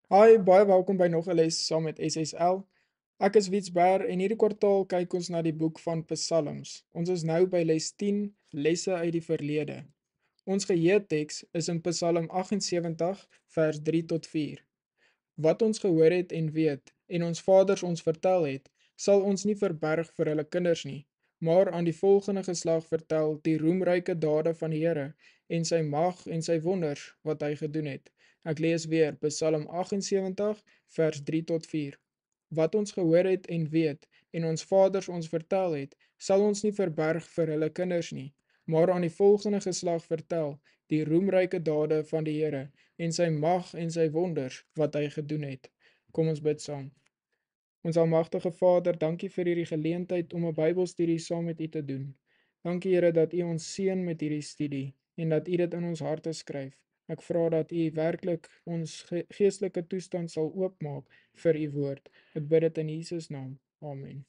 Hi, baie welkom by nog 'n les saam met SSL. Ek is Wiets Behr en hierdie kwartaal kyk ons na die boek van Psalms. Ons is nou by les 10, lesse uit die verlede. Ons geheeteks is in Psalm 78 vers 3 tot 4. Wat ons gehoor het en weet en ons vaders ons vertel het, sal ons nie verberg vir hulle kinders nie, maar aan die volgende geslag vertel die roemryke dade van die Here en sy mag en sy wonders wat hy gedoen het. Ek lees weer Psalm 78 vers 3 tot 4. Wat ons gehoor het en weet en ons vaders ons vertel het, sal ons nie verberg vir hulle kinders nie, maar aan die volgende geslag vertel die roemryke dade van die Here en sy mag en sy wonders wat hy gedoen het. Kom ons bid saam. Ons almagtige Vader, dankie vir hierdie geleentheid om 'n Bybelstudie saam met U te doen. Dankie Here dat U ons seën met hierdie studie en dat U dit in ons harte skryf. Ek vra dat U werklik ons geestelike toestand sal oopmaak vir U woord. Ek bid dit in Jesus naam. Amen.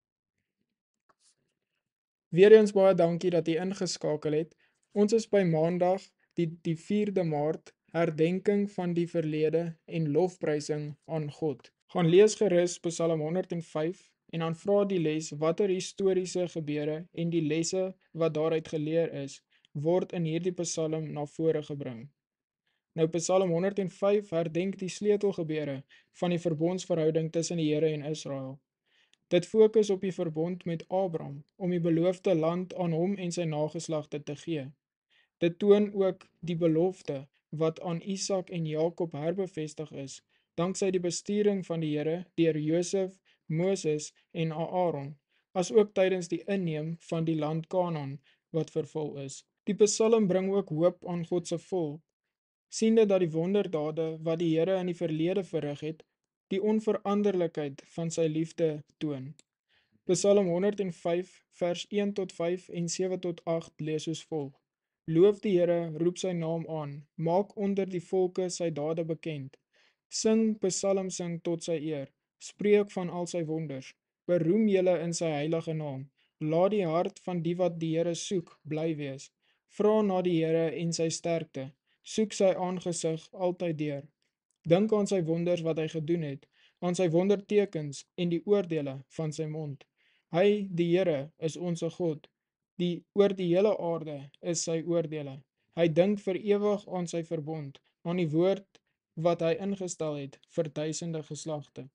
Weereens baie dankie dat U ingeskakel het. Ons is by Maandag, die 4de Maart, herdenking van die verlede en lofprysing aan God. Gaan lees gerus Psalm 105 en dan vra die les watter historiese gebeure en die lesse wat daaruit geleer is, word in hierdie Psalm na vore gebring. Nou Psalm 105 herdenk die sleutelgebeure van die verbondsverhouding tussen die Here en Israel. Dit fokus op die verbond met Abraham om die beloofde land aan hom en sy nageslagte te gee. Dit toon ook die belofte wat aan Isak en Jakob herbevestig is, danksy die besturing van die Here deur Josef, Moses en Aaron, as ook tydens die inneem van die land Kanaan wat vervul is. Die Psalm bring ook hoop aan God se volk, siende dat die wonderdade wat die Here in die verlede verrig het, die onveranderlikheid van sy liefde toon. Psalm 105 vers 1 tot 5 en 7 tot 8 lees soos volg. Loof die Here, roep sy naam aan, maak onder die volke sy dade bekend. Sing psalms tot sy eer, spreek van al sy wonders, beroem julle in sy heilige naam. Laat die hart van die wat die Here soek, bly wees. Vra na die Here en sy sterkte, soek sy aangesig altyd deur. Dink aan sy wonders wat hy gedoen het, aan sy wondertekens en die oordeele van sy mond. Hy, die Here, is onse God. Oor die hele aarde is sy oordeele. Hy dink vir ewig aan sy verbond, aan die woord wat hy ingestel het vir duisende geslagte.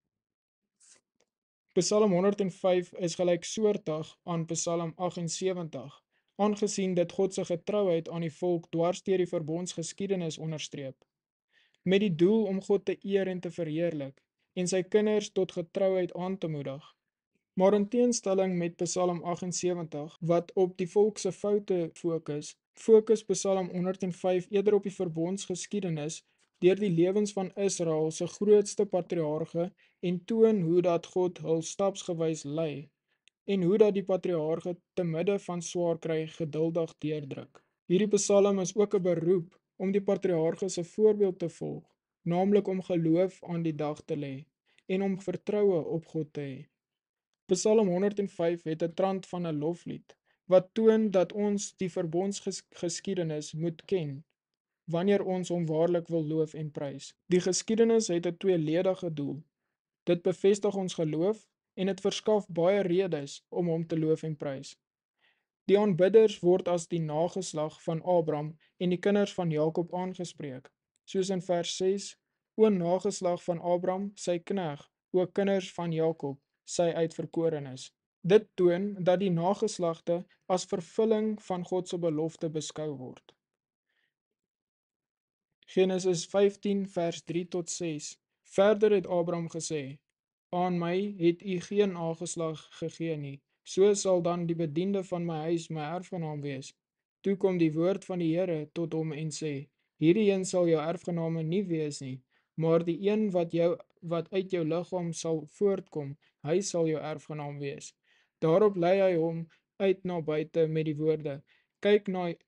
Psalm 105 is gelyksoortig aan Psalm 78, aangesien dit God se getrouheid aan die volk dwars deur die verbondsgeskiedenis onderstreep, met die doel om God te eer en te verheerlik en sy kinders tot getrouheid aan te moedig. Maar in teenstelling met Psalm 78, wat op die volk se foute fokus Psalm 105 eerder op die verbondsgeskiedenis deur die lewens van Israel se grootste patriarge en toon hoe dat God hul stapsgewys lei en hoe dat die patriarge te midde van swaar kry geduldig deurdruk. Hierdie Psalm is ook 'n beroep om die patriarge se voorbeeld te volg, naamlik om geloof aan die dag te lê en om vertroue op God te hê. Psalm 105 het 'n trant van 'n loflied, wat toon dat ons die verbondsgeskiedenis moet ken, wanneer ons hom waarlik wil loof en prys. Die geskiedenis het 'n tweeledige doel. Dit bevestig ons geloof en dit verskaf baie redes om hom te loof en prys. Die aanbidders word as die nageslag van Abraham en die kinders van Jakob aangespreek, soos in vers 6, o nageslag van Abraham, sy knegt, o kinders van Jakob, sy uitverkorenes. Dit toon dat die nageslagte as vervulling van God se belofte beskou word. Genesis 15 vers 3 tot 6. Verder het Abraham gesê, aan my het u geen nageslag gegee nie, so sal dan die bediende van my huis my erfgenaam wees. Toe kom die woord van die Here tot hom en sê, hierdie een sal jou erfgename nie wees nie, maar die een wat uit jou liggaam sal voortkom, hy sal jou erfgenaam wees. Daarop lei hy hom uit na buite met die woorde, kyk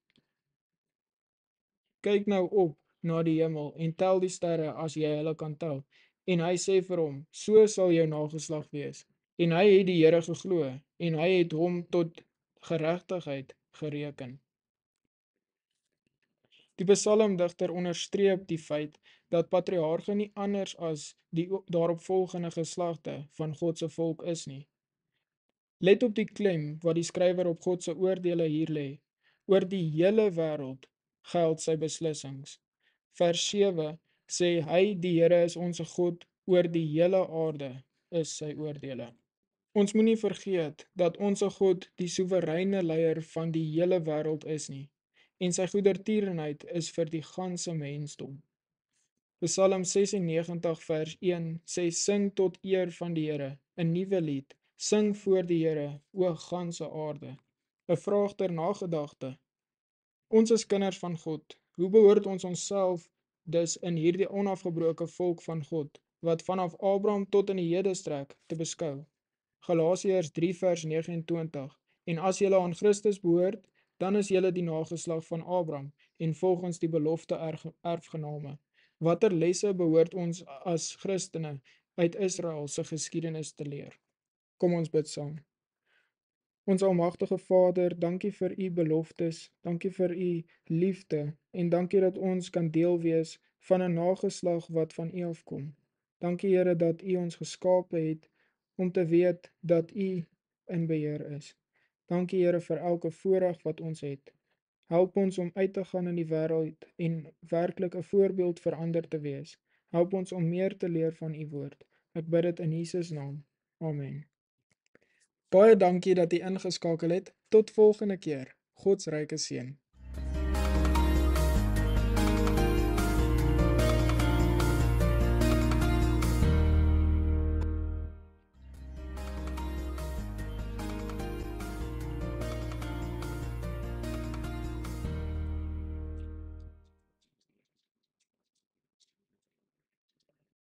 nou op na die hemel en tel die sterre as jy hulle kan tel. En hy sê vir hom, so sal jou nageslag wees. En hy het die Here geglo en hy het hom tot geregtigheid gereken. Die psalmdigter onderstreep die feit dat patriarge nie anders as die daaropvolgende geslagte van God se volk is nie. Let op die klem wat die skrywer op God se oordeele hier lê. Oor die hele wêreld geld sy beslissings. Vers 7 sê hy, die Here is ons God, oor die hele aarde is sy oordeele. Ons moenie vergeet dat ons God die soewereine leier van die hele wêreld is nie, en sy goedertierenheid is vir die ganse mensdom. Psalm 96 vers 1 sê, sing tot eer van die Here, 'n nuwe lied, sing voor die Here, o ganse aarde. 'n Vraag ter nagedagte. Ons is kinders van God. Hoe behoort ons onsself dus in hierdie onafgebroke volk van God, wat vanaf Abraham tot in die hede strek, te beskou? Galasiërs 3 vers 29. En as julle aan Christus behoort, dan is julle die nageslag van Abraham en volgens die belofte erfgename. Watter lesse behoort ons as Christene uit Israel se geskiedenis te leer? Kom ons bid saam. Ons almagtige Vader, dankie vir u beloftes, dankie vir u liefde en dankie dat ons kan deel wees van 'n nageslag wat van u afkom. Dankie Here dat u ons geskape het om te weet dat u in beheer is. Dankie Here vir elke voorreg wat ons het. Help ons om uit te gaan in die wêreld en werklik 'n voorbeeld vir ander te wees. Help ons om meer te leer van u woord. Ek bid dit in Jesus naam. Amen. Baie dankie dat u ingeskakel het. Tot volgende keer. God se ryke seën.